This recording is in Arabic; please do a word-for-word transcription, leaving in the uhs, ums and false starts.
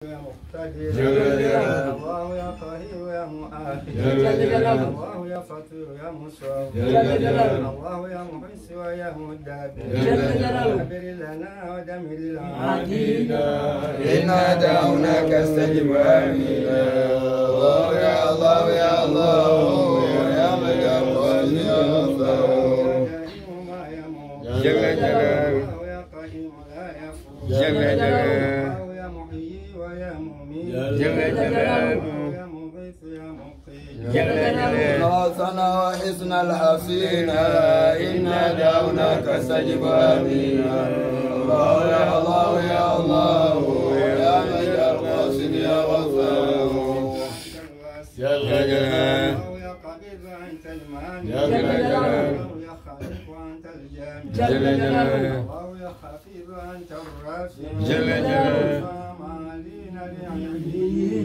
يا مقتدر الله يا قهير يا مؤاخذ الله يا فطير يا مصور الله يا محس ويا مدبر دبر لنا ودمر العدينا إنا دعوناك استجب آمنا الله يا الله يا الله يا من يرضى يا الله جل جلاله يا قهير لا يفوت جل جلاله يا محيي ويا مميت جل جلاله يا مغيث يا مقيت جل جلاله غاثنا وحسن الحسينا إنا دعوناك استجب آمنا الله يا الله يا الله يا من يرضى يا غفار جل جلاله يا قبيض أنت المانع جل جلاله يا خالق وأنت الجامع جل جلاله الله يا خفيض أنت الرافع جل جلاله ما علينا لعليين